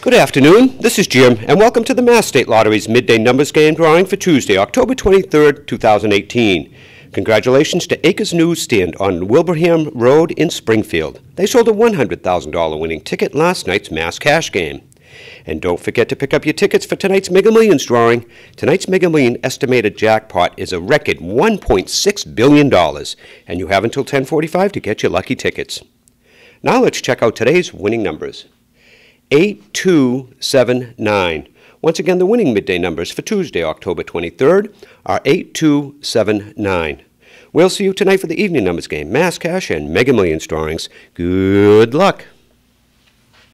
Good afternoon, this is Jim, and welcome to the Mass State Lottery's Midday Numbers Game drawing for Tuesday, October 23rd, 2018. Congratulations to Acres Newsstand on Wilbraham Road in Springfield. They sold a $100,000 winning ticket last night's Mass Cash game. And don't forget to pick up your tickets for tonight's Mega Millions drawing. Tonight's Mega Million estimated jackpot is a record $1.6 billion, and you have until 10:45 to get your lucky tickets. Now let's check out today's winning numbers. 8279. Once again, the winning midday numbers for Tuesday, October 23rd are 8279. We'll see you tonight for the evening numbers game, Mass Cash, and Mega Millions drawings. Good luck.